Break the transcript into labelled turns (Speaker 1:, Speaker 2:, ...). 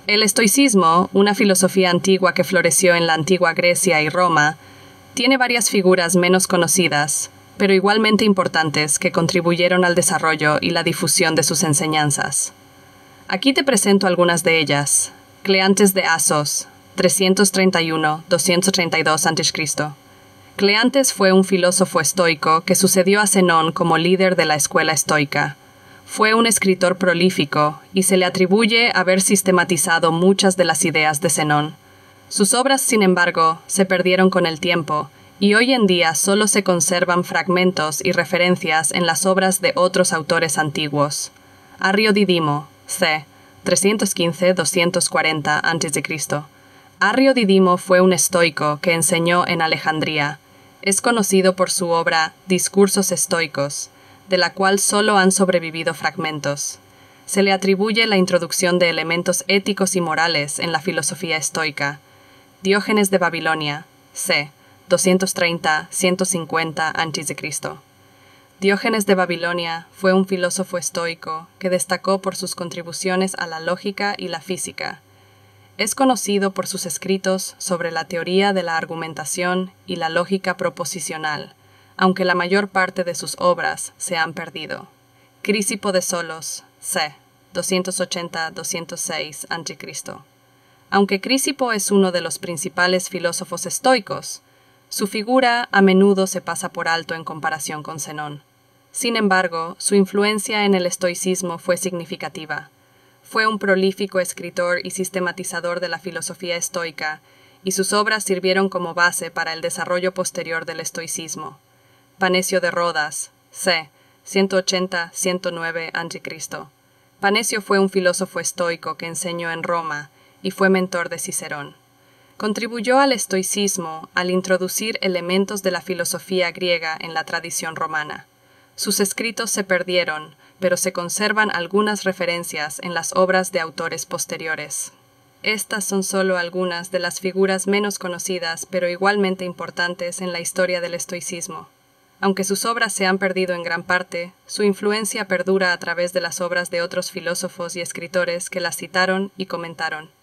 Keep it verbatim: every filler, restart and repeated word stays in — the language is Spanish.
Speaker 1: El estoicismo, una filosofía antigua que floreció en la antigua Grecia y Roma, tiene varias figuras menos conocidas, pero igualmente importantes que contribuyeron al desarrollo y la difusión de sus enseñanzas. Aquí te presento algunas de ellas. Cleantes de Asos, trescientos treinta y uno a doscientos treinta y dos antes de Cristo Cleantes fue un filósofo estoico que sucedió a Zenón como líder de la escuela estoica. Fue un escritor prolífico y se le atribuye haber sistematizado muchas de las ideas de Zenón. Sus obras, sin embargo, se perdieron con el tiempo, y hoy en día solo se conservan fragmentos y referencias en las obras de otros autores antiguos. Arrio Didimo, c. trescientos quince a doscientos cuarenta antes de Cristo Arrio Didimo fue un estoico que enseñó en Alejandría. Es conocido por su obra Discursos estoicos, de la cual solo han sobrevivido fragmentos. Se le atribuye la introducción de elementos éticos y morales en la filosofía estoica. Diógenes de Babilonia, c. doscientos treinta a ciento cincuenta antes de Cristo Diógenes de Babilonia fue un filósofo estoico que destacó por sus contribuciones a la lógica y la física. Es conocido por sus escritos sobre la teoría de la argumentación y la lógica proposicional, aunque la mayor parte de sus obras se han perdido. Crisipo de Solos, c. doscientos ochenta a doscientos seis antes de Cristo Aunque Crisipo es uno de los principales filósofos estoicos, su figura a menudo se pasa por alto en comparación con Zenón. Sin embargo, su influencia en el estoicismo fue significativa. Fue un prolífico escritor y sistematizador de la filosofía estoica, y sus obras sirvieron como base para el desarrollo posterior del estoicismo. Panecio de Rodas, c. ciento ochenta a ciento nueve antes de Cristo Panecio fue un filósofo estoico que enseñó en Roma y fue mentor de Cicerón. Contribuyó al estoicismo al introducir elementos de la filosofía griega en la tradición romana. Sus escritos se perdieron, pero se conservan algunas referencias en las obras de autores posteriores. Estas son solo algunas de las figuras menos conocidas, pero igualmente importantes en la historia del estoicismo. Aunque sus obras se han perdido en gran parte, su influencia perdura a través de las obras de otros filósofos y escritores que las citaron y comentaron.